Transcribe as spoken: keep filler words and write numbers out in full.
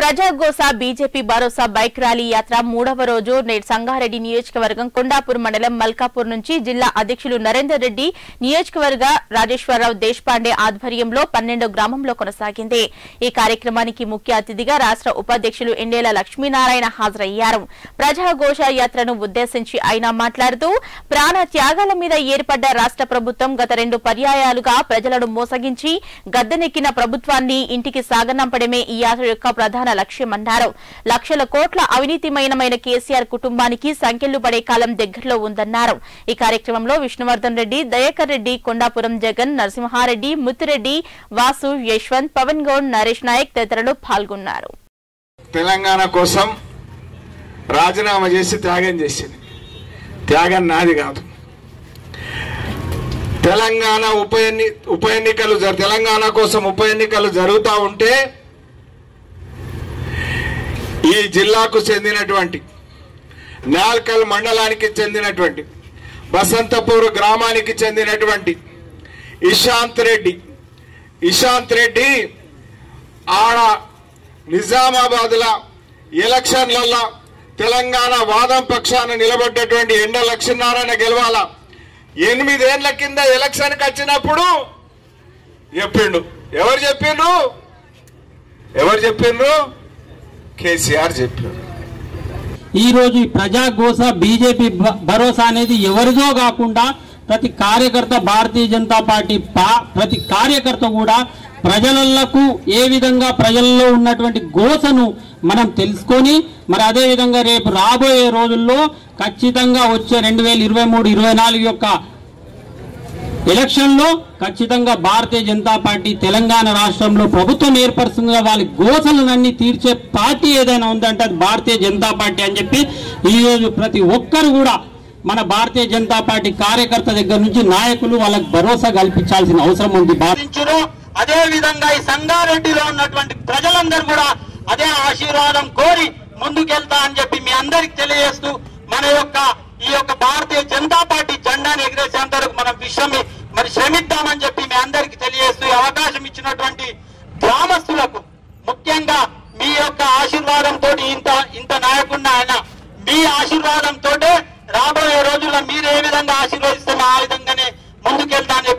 ప్రజాగోస BJP భరోసా bike rally యాత్ర మూడవ రోజు నేడు సంగారెడ్డి నియోజకవర్గం కొండాపూర్ మండలం మల్కాపూర్ నుంచి జిల్లా అధ్యక్షులు నరేందర్ రెడ్డి నియోజకవర్గ రాజేశ్వరరావు దేశపాండే ఆధ్వర్యంలో పన్నెండో గ్రామంలో కొనసాగింది। ఈ కార్యక్రమానికి ముఖ్య అతిథిగా రాష్ట్ర ఉపాధ్యక్షులు ఎండేల లక్ష్మీనారాయణ హాజరయ్యారు। ప్రజాగోస యాత్రను ఉద్దేశించి ఆయన మాట్లాడుతూ ప్రాణ త్యాగాల మీద ఏర్పడ్డ రాష్ట్ర ప్రభుత్వం గత రెండు పర్యాయాలుగా ప్రజలను మోసగించి గద్దెనెక్కిన ప్రభుత్వాన్ని ఇంటికి సాగనంపడమే ఈ యాత్ర యొక్క ప్రధాన లక్ష్యమన్నారు। లక్షల కోట్ల అవినీతిమయమైన కేసీఆర్ కుటుంబానికి సంఖ్యలు పడే కాలం దగ్గరలో ఉందన్నారు। ఈ కార్యక్రమంలో విష్ణువర్ధన్ రెడ్డి, దయాకర్ రెడ్డి, కొండాపురం జగన్, నరసింహారెడ్డి, ముత్తిరెడ్డి, వాసు, యశ్వంత్, పవన్ గౌడ్, నరేష్ నాయక్ తదితరులు పాల్గొన్నారు। తెలంగాణ కోసం రాజీనామా చేసి త్యాగం చేసింది। త్యాగం నాది కాదు। తెలంగాణ ఉప ఎన్ని ఉప ఎన్నికలు తెలంగాణ కోసం ఉప ఎన్నికలు జరుగుతూ ఉంటే ఈ జిల్లాకు చెందినటువంటి నాల్కల్ మండలానికి చెందినటువంటి బసంతపూర్ గ్రామానికి చెందినటువంటి ఇషాంత్ రెడ్డి ఇషాంత్ రెడ్డి ఆడ నిజామాబాద్ల ఎలక్షన్లలో తెలంగాణ వాదం పక్షాన నిలబడ్డటువంటి ఎండ లక్ష్మీనారాయణ గెలవాల ఎనిమిదేళ్ల కింద ఎలక్షన్కి వచ్చినప్పుడు చెప్పిండు। ఎవరు చెప్పిండ్రు ఎవరు చెప్పిండ్రు కేసీఆర్ చెప్పారు। ఈ రోజు ప్రజాగోస బీజేపీ భరోసా అనేది ఎవరిదో కాకుండా ప్రతి కార్యకర్త భారతీయ జనతా పార్టీ ప్రతి కార్యకర్త కూడా ప్రజలకు ఏ విధంగా ప్రజల్లో ఉన్నటువంటి గోసను మనం తెలుసుకొని మరి అదే విధంగా రేపు రాబోయే రోజుల్లో ఖచ్చితంగా వచ్చే రెండు వేల ఇరవై మూడు ఇరవై నాలుగు యొక్క ఎలక్షన్ లో ఖచ్చితంగా భారతీయ జనతా పార్టీ తెలంగాణ రాష్ట్రంలో ప్రభుత్వం ఏర్పరుస్తుందిగా వాళ్ళ గోసలనన్నీ తీర్చే పార్టీ ఏదైనా ఉందంటే అది భారతీయ జనతా పార్టీ అని చెప్పి ఈ రోజు ప్రతి ఒక్కరు కూడా మన భారతీయ జనతా పార్టీ కార్యకర్త దగ్గర నుంచి నాయకులు వాళ్ళకి భరోసా కల్పించాల్సిన అవసరం ఉంది। అదే విధంగా ఈ సంగారెడ్డిలో ఉన్నటువంటి ప్రజలందరూ కూడా అదే ఆశీర్వాదం కోరి ముందుకెళ్తా అని చెప్పి మీ అందరికి తెలియజేస్తూ మన యొక్క ఈ యొక్క భారతీయ జనతా పార్టీ జెండాను ఎగిరేసేంత వరకు మనం విశ్రమి మరి శ్రమిద్దామని చెప్పి మీ అందరికి తెలియజేస్తూ అవకాశం ఇచ్చినటువంటి గ్రామస్తులకు ముఖ్యంగా మీ యొక్క ఆశీర్వాదంతో ఇంత ఇంత నాయకుడిని ఆయన మీ ఆశీర్వాదంతో రాబోయే రోజుల్లో మీరు ఏ విధంగా ఆశీర్వదిస్తామో ఆ విధంగానే ముందుకెళ్తా అని